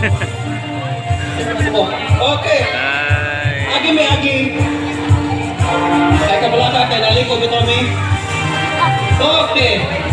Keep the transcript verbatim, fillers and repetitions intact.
Oke. Agi mi agi. Saya ke belakang dan aliko Tommy. Oke.